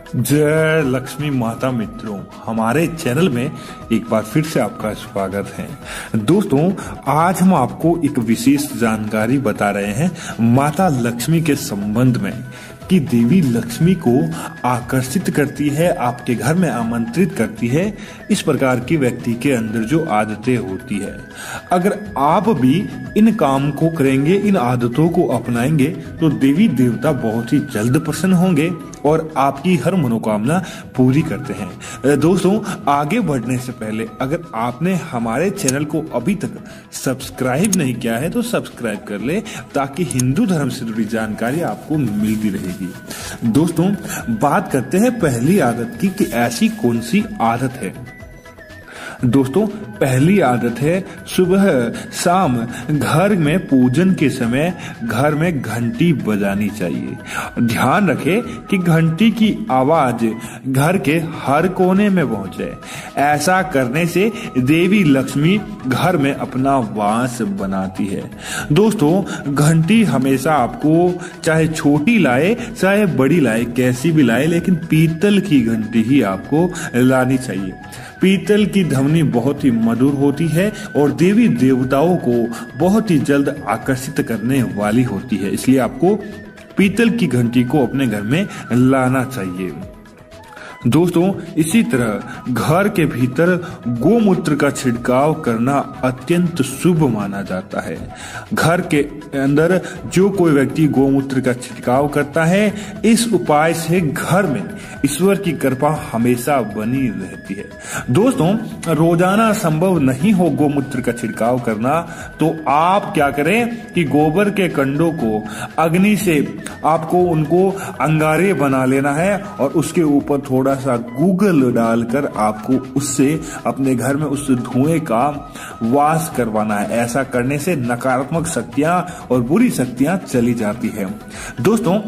जय लक्ष्मी माता मित्रों, हमारे चैनल में एक बार फिर से आपका स्वागत है। दोस्तों, आज हम आपको एक विशेष जानकारी बता रहे हैं माता लक्ष्मी के संबंध में कि देवी लक्ष्मी को आकर्षित करती है, आपके घर में आमंत्रित करती है। इस प्रकार की व्यक्ति के अंदर जो आदतें होती है, अगर आप भी इन काम को करेंगे, इन आदतों को अपनाएंगे तो देवी देवता बहुत ही जल्द प्रसन्न होंगे और आपकी हर मनोकामना पूरी करते हैं। दोस्तों, आगे बढ़ने से पहले अगर आपने हमारे चैनल को अभी तक सब्सक्राइब नहीं किया है तो सब्सक्राइब कर ले, ताकि हिंदू धर्म से जुड़ी जानकारी आपको मिलती रहेगी। दोस्तों, बात करते हैं पहली आदत की कि ऐसी कौन सी आदत है। दोस्तों, पहली आदत है सुबह शाम घर में पूजन के समय घर में घंटी बजानी चाहिए। ध्यान रखें कि घंटी की आवाज घर के हर कोने में पहुंचे। ऐसा करने से देवी लक्ष्मी घर में अपना वास बनाती है। दोस्तों, घंटी हमेशा आपको चाहे छोटी लाए चाहे बड़ी लाए, कैसी भी लाए, लेकिन पीतल की घंटी ही आपको लानी चाहिए। पीतल की ध्वनि बहुत ही मधुर होती है और देवी देवताओं को बहुत ही जल्द आकर्षित करने वाली होती है, इसलिए आपको पीतल की घंटी को अपने घर में लाना चाहिए। दोस्तों, इसी तरह घर के भीतर गोमूत्र का छिड़काव करना अत्यंत शुभ माना जाता है। घर के अंदर जो कोई व्यक्ति गोमूत्र का छिड़काव करता है, इस उपाय से घर में ईश्वर की कृपा हमेशा बनी रहती है। दोस्तों, रोजाना संभव नहीं हो गोमूत्र का छिड़काव करना, तो आप क्या करें कि गोबर के कंडों को अग्नि से आपको उनको अंगारे बना लेना है और उसके ऊपर थोड़ा सा गूगल डालकर आपको उससे अपने घर में उस धुएं का वास करवाना है। ऐसा करने से नकारात्मक शक्तियां और बुरी शक्तियां चली जाती है। दोस्तों,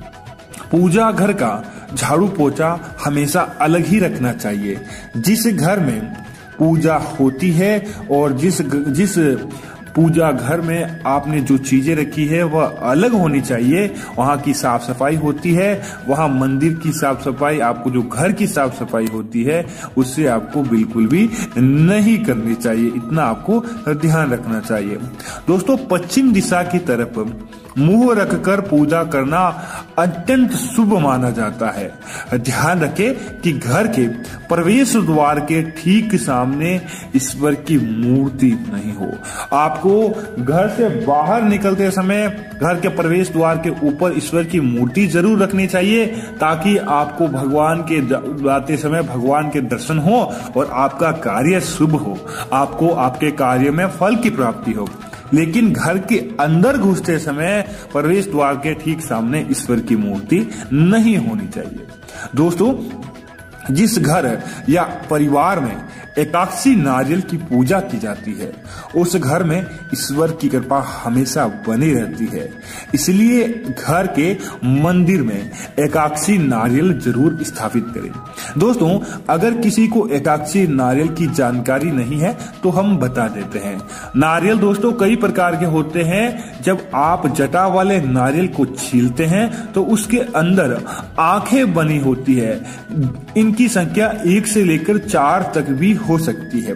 पूजा घर का झाड़ू पोछा हमेशा अलग ही रखना चाहिए। जिस घर में पूजा होती है और जिस पूजा घर में आपने जो चीजें रखी है वह अलग होनी चाहिए। वहां की साफ सफाई होती है, वहां मंदिर की साफ सफाई, आपको जो घर की साफ सफाई होती है उससे आपको बिल्कुल भी नहीं करनी चाहिए। इतना आपको ध्यान रखना चाहिए। दोस्तों, पश्चिम दिशा की तरफ मुंह रखकर पूजा करना अत्यंत शुभ माना जाता है। ध्यान रखें कि घर के प्रवेश द्वार के ठीक सामने ईश्वर की मूर्ति नहीं हो। आपको घर से बाहर निकलते समय घर के प्रवेश द्वार के ऊपर ईश्वर की मूर्ति जरूर रखनी चाहिए, ताकि आपको भगवान के जाते समय भगवान के दर्शन हो और आपका कार्य शुभ हो, आपको आपके कार्य में फल की प्राप्ति हो। लेकिन घर के अंदर घुसते समय प्रवेश द्वार के ठीक सामने ईश्वर की मूर्ति नहीं होनी चाहिए। दोस्तों, जिस घर या परिवार में एकादशी नारियल की पूजा की जाती है, उस घर में ईश्वर की कृपा हमेशा बनी रहती है। इसलिए घर के मंदिर में एकादशी नारियल जरूर स्थापित करें। दोस्तों, अगर किसी को एकादशी नारियल की जानकारी नहीं है तो हम बता देते हैं। नारियल दोस्तों कई प्रकार के होते हैं। जब आप जटा वाले नारियल को छीलते हैं तो उसके अंदर आंखें बनी होती है। इनकी संख्या 1 से लेकर 4 तक भी हो सकती है।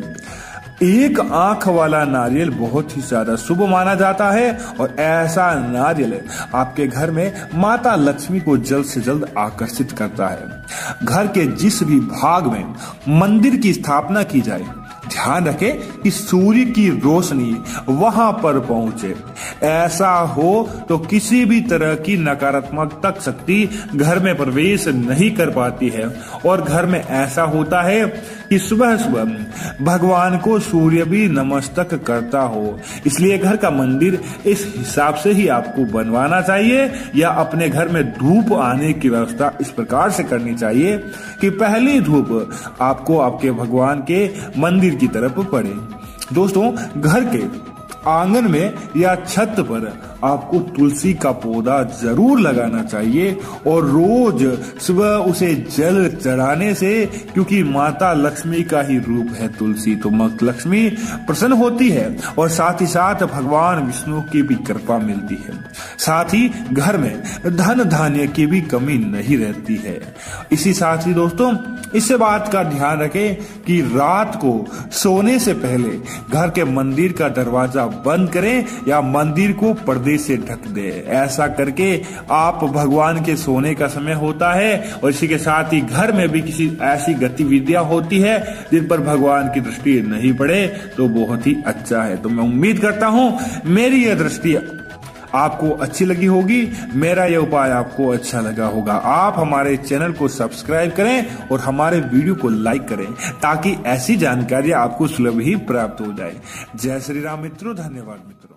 एक आंख वाला नारियल बहुत ही ज्यादा शुभ माना जाता है और ऐसा नारियल आपके घर में माता लक्ष्मी को जल्द से जल्द आकर्षित करता है। घर के जिस भी भाग में मंदिर की स्थापना की जाए, ध्यान रखें कि सूर्य की रोशनी वहां पर पहुंचे। ऐसा हो तो किसी भी तरह की नकारात्मक शक्ति घर में प्रवेश नहीं कर पाती है। और घर में ऐसा होता है कि सुबह सुबह भगवान को सूर्य भी नमस्तक करता हो। इसलिए घर का मंदिर इस हिसाब से ही आपको बनवाना चाहिए, या अपने घर में धूप आने की व्यवस्था इस प्रकार से करनी चाहिए कि पहली धूप आपको आपके भगवान के मंदिर की तरफ पड़े। दोस्तों, घर के आंगन में या छत पर आपको तुलसी का पौधा जरूर लगाना चाहिए और रोज सुबह उसे जल चढ़ाने से, क्योंकि माता लक्ष्मी का ही रूप है तुलसी, तो माता लक्ष्मी प्रसन्न होती है और साथ ही साथ भगवान विष्णु की भी कृपा मिलती है। साथ ही घर में धन धान्य की भी कमी नहीं रहती है। इसी साथ ही दोस्तों इस बात का ध्यान रखें कि रात को सोने से पहले घर के मंदिर का दरवाजा बंद करें या मंदिर को पर्दे से ढक दें। ऐसा करके आप भगवान के सोने का समय होता है और इसी के साथ ही घर में भी किसी ऐसी गतिविधियां होती है जिन पर भगवान की दृष्टि नहीं पड़े तो बहुत ही अच्छा है। तो मैं उम्मीद करता हूं मेरी यह दृष्टि आपको अच्छी लगी होगी, मेरा यह उपाय आपको अच्छा लगा होगा। आप हमारे चैनल को सब्सक्राइब करें और हमारे वीडियो को लाइक करें ताकि ऐसी जानकारी आपको सुलभ ही प्राप्त हो जाए। जय श्री राम मित्रों, धन्यवाद मित्रों।